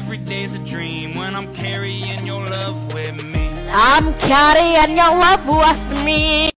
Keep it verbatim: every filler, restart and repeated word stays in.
every day's a dream when I'm carrying your love with me. I'm carrying your love with me.